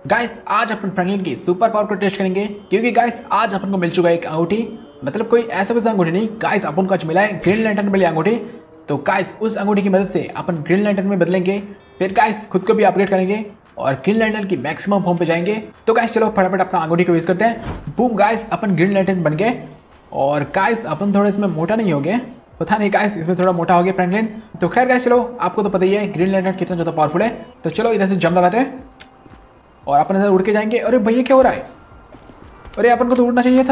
Guys आज अपन Franklin की सुपर पावर को टेस्ट करेंगे क्योंकि गाइस आज अपन को मिल चुका है एक अंगूठी। मतलब कोई ऐसा वैसा अंगूठी नहीं गाइस, अपन को आज मिला है ग्रीन लैंटर्न मिली अंगूठी। तो गाइस उस अंगूठी की मदद से अपन ग्रीन लैंटर्न में बदलेंगे, फिर गाइस खुद को भी अपग्रेड करेंगे और ग्रीन लैंटर्न की मैक्सिमम फॉर्म पे जाएंगे। तो गाइस चलो फटाफट अपना अंगूठी को यूज करते हैं। बूम गाइस अपन ग्रीन लैंटर्न बन गए और गाइस अपन थोड़ा इसमें मोटा नहीं हो गए, पता नहीं गाइस इसमें थोड़ा मोटा हो गया फ्रैंकलिन। तो खैर गाइस चलो, आपको तो पता ही है ग्रीन लैंटर्न कितना ज़्यादा पावरफुल है। तो चलो इधर से जंप लगाते हैं और अपन इधर उड़ के जाएंगे। अरे भैया क्या हो रहा है? अरे अपन को तो उड़ना चाहिए था।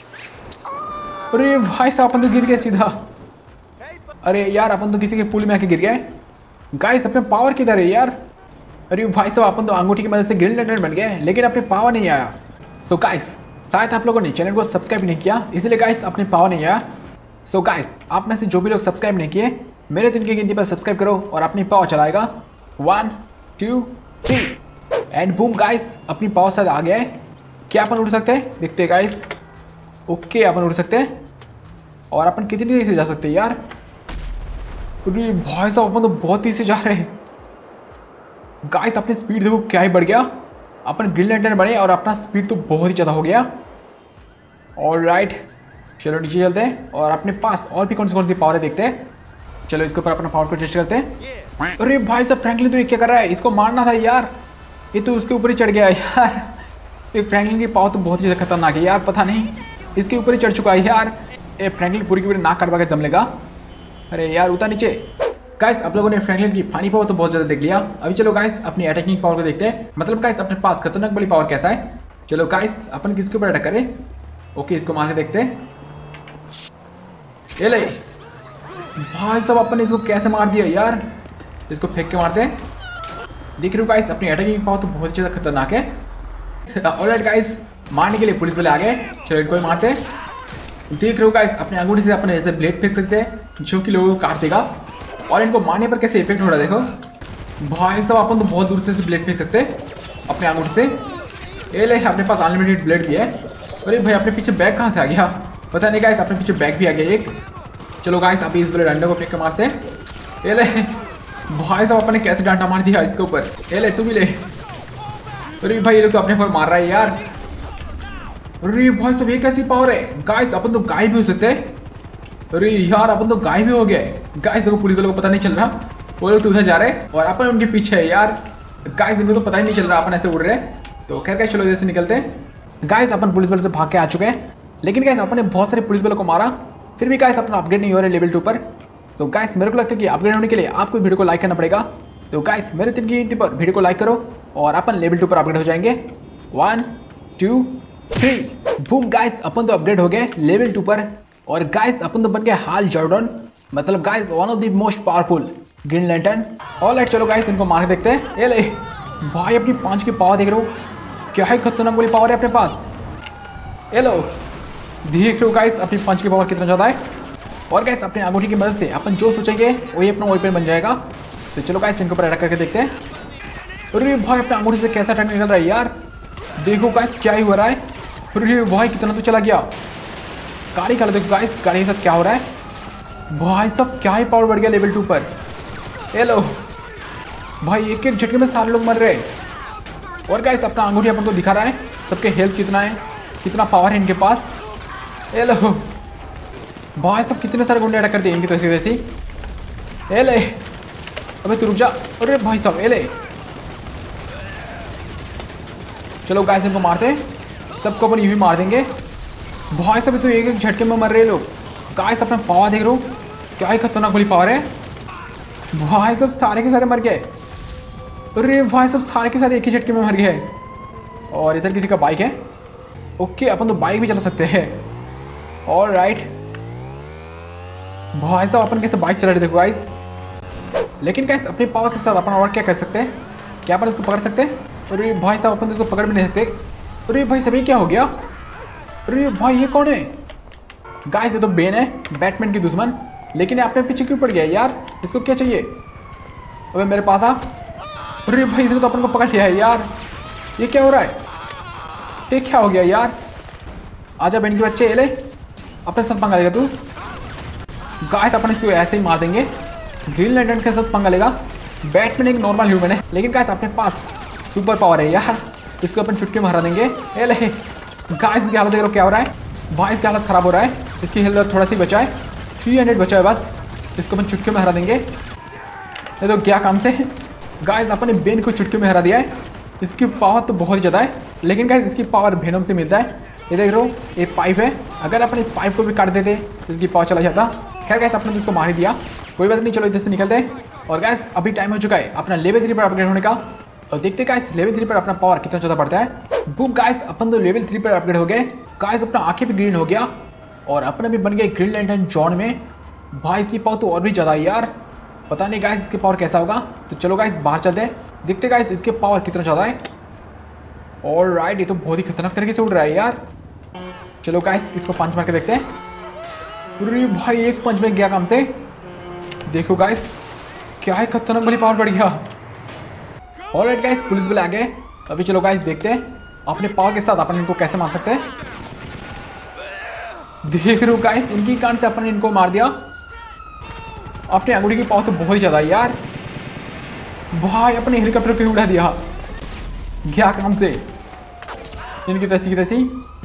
अरे भाई साहब अपन तो गिर गए सीधा। अरे यार अपन तो किसी के पुल में आके गिर गए। गाइस अपने पावर किधर है यार? अरे भाई साहब अपन तो अंगूठी की मदद से ग्रीन लैंटर्न बन गए लेकिन अपने पावर नहीं आया। सो गाइस शायद आप लोगों ने चैनल को सब्सक्राइब नहीं किया, इसलिए गाइस अपने पावर नहीं आया। सो गाइस आप में से जो भी लोग सब्सक्राइब नहीं किए मेरे 3 की गिनती पर सब्सक्राइब करो और अपनी पावर चलाएगा 1 2 3 एंड बूम गाइस अपनी पावर शायद आ गया है। क्या अपन उड़ सकते हैं? देखते हैं गाइस। ओके अपन उड़ सकते हैं और अपन कितनी तेजी से जा सकते हैं यार? अरे भाई साहब अपन तो बहुत तेजी से जा रहे हैं गाइस। अपनी स्पीड देखो क्या ही बढ़ गया। अपन ग्रीन लैंटर्न बने और अपना स्पीड तो बहुत ही ज़्यादा हो गया। ऑलराइट चलो नीचे चलते हैं और अपने पास और भी कौन सी पावर है देखते हैं। चलो इसके ऊपर अपना पावर को टेस्ट करते हैं। अरे भाई साहब फ्रैंकलिन तो ये क्या कर रहा है? इसको मारना था यार, ये तो उसके ऊपर ही चढ़ गया यार। ये फ्रैंकलिन की पावर तो बहुत ही ज़्यादा खतरनाक है यार, पता नहीं इसके ऊपर ही चढ़ चुका है यार। ये फ्रैंकलिन पूरी की पूरी नाक कटवा के दम लेगा। अरे यार उतर नीचे। गाइस आप लोगों ने फ्रैंकलिन की फनी पावर तो बहुत ज़्यादा देख लिया, अभी चलो गाइस अपनी अटैकिंग पावर को देखते हैं। मतलब गाइस अपने पास खतरनाक वाली पावर कैसा है। चलो गाइस अपन किसके ऊपर अटैक करें? ओके इसको मार के देखते हैं। ये ले भाई साहब अपन ने इसको कैसे मार दिया यार। इसको फेंक के मारते हैं। देख रहे हो गाइस अपनी अटैकिंग पावर तो बहुत ज़्यादा खतरनाक है। ऑलराइट गाइस मारने के लिए पुलिस वाले आ गए, चलो इनको मारते हैं। देख रहे हो गाइस अपने अंगूठी से अपने ऐसे ब्लेड फेंक सकते हैं जो कि लोगों को काट देगा और इनको मारने पर कैसे इफेक्ट हो रहा है देखो। भाई साहब अपन तो बहुत दूर से ब्लेड फेंक सकते हैं अपने अंगूठी से। ये ले अपने पास अनलिमिटेड ब्लेड भी है। अरे भाई अपने पीछे बैग कहाँ से आ गया? पता नहीं गाइस अपने पीछे बैग भी आ गया एक। चलो गाइस अभी इस वाले डंडे को फेंक के मारते हैं। ये ले भाई साहब अपने कैसे डांटा मार दिया इसके ऊपर। ये ले तू भी ले। अरे भाई ये लोग तो अपने पर मार रहा है यार। अरे भाई साहब ये कैसी पावर है? गाइस अपन तो गाय भी हो सकते हैं। अरे यार अपन तो गाय भी हो गए। गाइस देखो पुलिस वालों को पता नहीं चल रहा, वो लोग तो उधर जा रहे हैं और अपन उनके पीछे है यार। गाइस इनको तो पता ही नहीं चल रहा अपन ऐसे उड़ रहे हैं। तो खैर गाइस चलो इधर से निकलते हैं। गाइस अपन पुलिस वाले से भाग के आ चुके हैं लेकिन गाइस अपन ने बहुत सारे पुलिस वालों को मारा, फिर भी गाइस अपना अपग्रेड नहीं हो रहा लेवल 2 पर। तो गाइस मेरे को लगता है कि अपग्रेड होने के लिए आपको वीडियो को लाइक करना पड़ेगा। तो गाइस मेरे 3 की गिनती पर वीडियो को लाइक करो और अपन लेवल 2 पर अपग्रेड हो जाएंगे। 1 2 3 बूम गाइस अपन तो अपग्रेड हो गए लेवल 2 पर और गाइस अपन तो बन गए हाल जॉर्डन, मतलब guys one of the most powerful Green Lantern. Alright चलो गाइस इनको मार के देखते हैं। ये ले भाई अपनी 5 की पावर देख रहे हो, क्या है खतरनाक वाली पावर है अपने पास। ये लो देख रहे हो गाइस अपनी 5 की पावर कितना ज़्यादा है। और गाइस अपने अंगूठी की मदद से अपन जो सोचेंगे वही अपना वॉलपेपर बन जाएगा। तो चलो गाइस इनके ऊपर अटैक करके देखते हैं। अरे भाई अपने अंगूठी से कैसा अटैक निकल रहा है यार, देखो गाइस क्या ही हो रहा है। अरे भाई कितना तो चला गया। गाड़ी का देखो गाइस गाड़ी के साथ क्या हो रहा है। भाई सब क्या ही पावर बढ़ गया लेवल 2 पर। ये लो भाई एक एक झटके में सारे लोग मर रहे हैं। और गाइस अपना अंगूठी अपन को दिखा रहा है सबके हेल्थ कितना है, कितना पावर है इनके पास। ये लो भाई सब कितने सारे गुंडे अटैक करते हैं इनकी तो ऐसी वैसी। ये ले अबे तू रुक जा। अरे भाई साहब ये ले चलो गाइस इनको मारते हैं, सबको अपन यूं ही मार देंगे। भाई सब तो एक एक झटके में मर रहे लोग। गाइस अपना पावर देख रहे हो, क्या ही खतरनाक वाली पावर है। भाई सब सारे के सारे मर गए। अरे भाई सब सारे के सारे एक ही झटके में मर गए। और इधर किसी का बाइक है। ओके अपन तो बाइक भी चला सकते हैं। ऑलराइट भाई साहब अपन कैसे बाइक चला रहे देखो गाइस। लेकिन गाइस अपने पावर के साथ अपन और क्या कर सकते हैं? क्या अपन इसको पकड़ सकते हैं? अरे भाई साहब अपन तो इसको पकड़ भी नहीं सकते। अरे भाई सभी क्या हो गया? अरे भाई ये कौन है? गाइस ये तो बेन है, बैटमैन की दुश्मन। लेकिन ये अपने पीछे क्यों पड़ गया यार? इसको क्या चाहिए? अबे मेरे पास आ। अरे भाई इसने तो अपन को पकड़ लिया है यार। ये क्या हो रहा है? ये क्या हो गया यार? आजा बेन के बच्चे, ये ले अपने साथ पंगा लेगा तू। गाइस अपन इसको ऐसे ही मार देंगे। ग्रीन लैंटर्न के साथ पंगा लेगा। बैटमैन एक नॉर्मल ह्यूमन है लेकिन गाइस अपने पास सुपर पावर है यार। इसको अपन चुटकी में हरा देंगे। ए ले गाइस, इसकी हालत देख लो क्या हो रहा है भाई, इसकी हालत खराब हो रहा है। इसकी हेल्थ थोड़ा सी बचा है, 300 बचा है बस। इसको अपन चुटकी में हरा देंगे। ये तो क्या काम से गाइस, अपन ने बेन को चुटकी में हरा दिया है। इसकी पावर तो बहुत ही ज़्यादा है, लेकिन गाइस इसकी पावर वेनम से मिलता है। ये देख रहे हो, ये पाइप है, अगर अपन इस पाइप को भी काट देते तो इसकी पावर चला जाता। खैर गाइस, अपने तो इसको मार ही दिया, कोई बात नहीं। चलो इधर से निकलते हैं। और गाइस अभी टाइम हो चुका है अपना लेवल 3 पर अपग्रेड होने का। और देखते गाइस लेवल 3 पर अपना पावर कितना ज़्यादा बढ़ता है। बूम गाइस, अपन तो लेवल 3 पर अपग्रेड हो गए। गाइस अपना आंखें भी ग्रीन हो गया और अपना भी बन गया ग्रीन लैंटर्न जॉन में। भाई इसकी पावर तो और भी ज़्यादा है यार, पता नहीं गाइस इसके पावर कैसा होगा। तो चलो गाइस बाहर चलते हैं, देखते गाइस इसके पावर कितना ज़्यादा है। ऑलराइट, ये तो बहुत ही खतरनाक तरीके से उड़ रहा है यार। चलो गाइस इसको पंच मार के देखते हैं। अरे भाई, एक पंच में गया काम से। देखो गाइस क्या है, खतरनाक वाली पावर बढ़ गया। ऑलराइट गाइस, पुलिस वाले आ गए। अभी चलो गाइस देखते हैं अपने पावर के साथ अपन इनको कैसे मार सकते हैं। देख रहे हो गाइस, इनकी कान से अपन इनको मार दिया। अपने अंगूठी की पावर तो बहुत ही ज्यादा है यार। भाई अपने हेलीकॉप्टर को उड़ा दिया, क्या काम से इनकी तैसी की तैसी।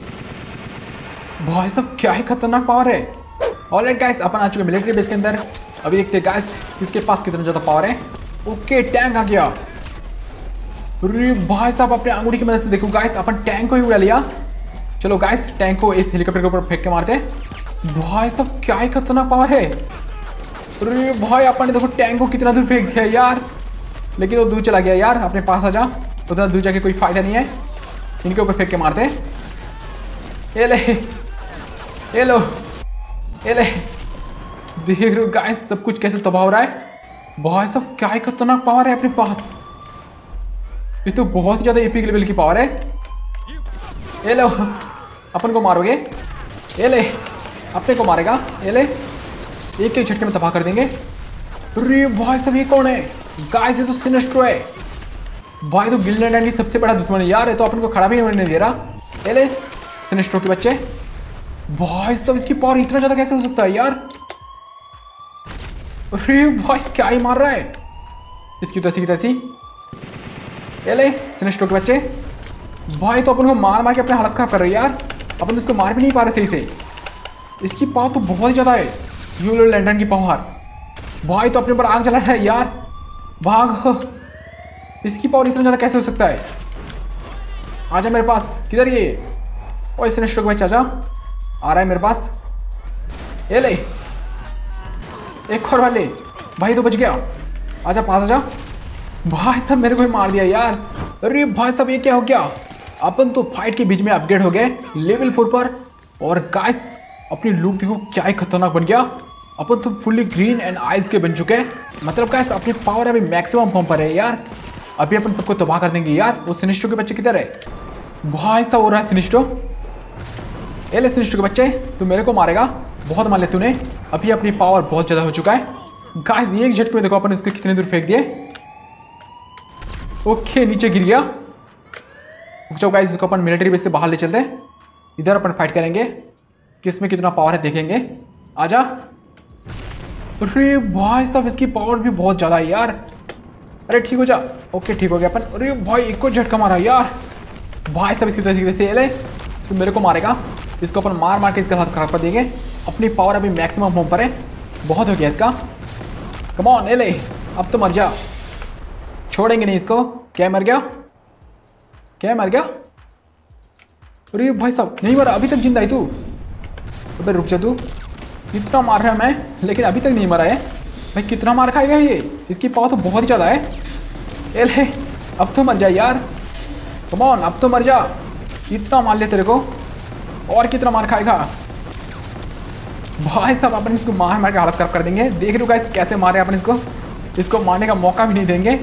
भाई सब क्या है, खतरनाक पावर है। ऑलराइट गाइस, अपन आ चुके मिलिट्री बेस के अंदर। अभी देखते हैं गाइस किसके पास कितना ज्यादा पावर है। ओके, टैंक आ गया। अरे भाई साहब, अपने अंगूठी की मदद से देखो गाइस अपन टैंक को ही उड़ा लिया। चलो गाइस टैंक को इस हेलीकॉप्टर के ऊपर फेंक के मारते हैं। भाई साहब क्या ही खतरनाक पावर है। अरे भाई अपन ने देखो टैंक को कितना दूर फेंक दिया यार, लेकिन वो दूर चला गया यार। अपने पास आ जा, उतना दूर जाके कोई फायदा नहीं है। इनके ऊपर फेंक के मारते हैं। ये ले, ये लो, ये ले। देख रहे हो गाइस सब कुछ कैसे तबाह हो रहा है। भाई साहब क्या ही खतरनाक पावर है अपने पास, ये तो बहुत ही ज्यादा एपिक लेवल की पावर है। ये लो, अपन को मारोगे। ये ले, अपने को मारेगा। ये ले, एक एक झटके में तबाह कर देंगे। अरे भाई साहब ये कौन है गाइस, ये तो सिनेस्ट्रो है। भाई तो गिल्ड लैंटर्न की सबसे बड़ा दुश्मन है यार, ये तो अपन को खड़ा भी नहीं दे रहा। ये ले सिनेस्ट्रो के बच्चे। भाई साहब इसकी पावर इतना ज्यादा कैसे हो सकता है यार। अरे भाई क्या ही मार रहा है, इसकी तो ऐसी की तैसी। ये ले सिनेस्ट्रो के बच्चे। भाई तो अपन को मार मार के अपनी हालत खराब कर रही है यार। अपन तो इसको मार भी नहीं पा रहे सही से। इसकी पावर तो बहुत ही ज्यादा है, गिल्ड लैंटर्न की पावर। भाई तो अपने ऊपर आग जला है यार, भाग। इसकी पावर इतना ज्यादा कैसे हो सकता है। आजा मेरे पास, किधर ये। ओए सिनेस्ट्रो के बच्चे आजा, आ रहा है मेरे पास। ये ले, एक और वाले। भाई तो बच गया, आजा पास आजा। भाई साहब मेरे को ही मार दिया यार। अरे भाई साहब ये क्या हो गया। अपन तो फाइट के बीच में अपग्रेड हो गए लेवल 4 पर। और गाइस अपनी लुक देखो क्या ही खतरनाक बन गया। अपन तो फुल्ली ग्रीन एंड आइज के बन चुके हैं। मतलब गाइस अपनी पावर अभी मैक्सिमम फॉर्म पर है यार। अभी अपन सबको तबाह कर देंगे यार। वो सिनेस्ट्रो के बच्चे किधर है। भाई साहब हो रहा है सिनेस्ट्रो। ये ले सिनेस्ट्रो के बच्चे, तू मेरे को मारेगा, बहुत मार ले तूने। अभी अपनी पावर बहुत ज्यादा हो चुका है गाइस। एक झटके में देखो अपन इसको कितने दूर फेंक दिए। ओके नीचे गिर गया। रुक जाओ गाइस, इसको अपन मिलिट्री बेस से बाहर ले चलते हैं। इधर अपन फाइट करेंगे, किसमें कितना पावर है देखेंगे। आजा। अरे भाई साहब इसकी पावर भी बहुत ज्यादा है यार। अरे ठीक हो जा। ओके ठीक हो गया अपन। अरे भाई एक को झटका मारा यार। भाई साहब इसकी तरीके से ले, तो मेरे को मारेगा। इसको अपन मार मार के इसका हाथ खराब कर देंगे। अपनी पावर अभी मैक्सिमम फॉर्म पर है, बहुत हो गया इसका। कम ऑन ले, अब तो मर जा, छोड़ेंगे नहीं इसको। क्या मर गया, क्या मर गया। अरे भाई साहब नहीं मरा, अभी तक जिंदा है तू। अबे रुक जा तू, इतना मार रहा है मैं लेकिन अभी तक नहीं मरा है। भाई कितना मार खाएगा ये, इसकी पावर तो बहुत ही ज़्यादा है। ए ले, अब तो मर जा यार, कम ऑन अब तो मर जा। इतना मार ले तेरे को, और कितना मार खाएगा। भाई साहब अपन इसको मार मार के हालत खराब कर देंगे। देख लो गाइस कैसे मारे अपन इसको मारने का मौका भी नहीं देंगे।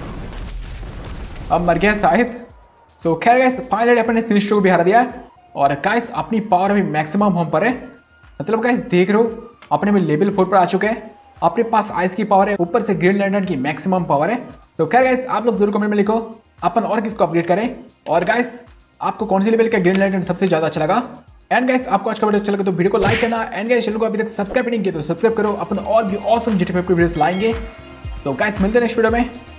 अब मर गया शायद। सो खैर गाइस फाइनली अपन ने सिनेस्ट्रो को भी हरा दिया है। और गाइस अपनी पावर अभी मैक्सिमम हम पर है। मतलब गाइस देख रहे हो अपने में लेवल 4 पर आ चुके हैं। अपने पास आइस की पावर है, ऊपर से ग्रीन लैंटर्न की मैक्सिमम पावर है। तो खैर गाइस आप लोग जरूर कमेंट में लिखो अपन और किसको अपग्रेड करें। और गाइस आपको कौन सी लेवल का ग्रीन लैंटर्न सबसे ज्यादा अच्छा लगा। एंड गाइस आपको आज का वीडियो अच्छा लगा तो वीडियो को लाइक करना। एंड गाइस चैनल को अभी तक सब्सक्राइब नहीं किया तो सब्सक्राइब करो। अपन और भी ऑसम GTA 5 वीडियोस लाएंगे। तो गाइस मिलते हैं नेक्स्ट वीडियो में।